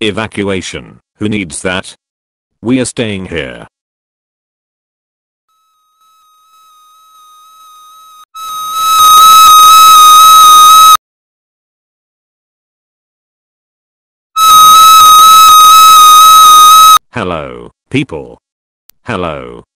Evacuation. Who needs that? We are staying here. Hello, people. Hello.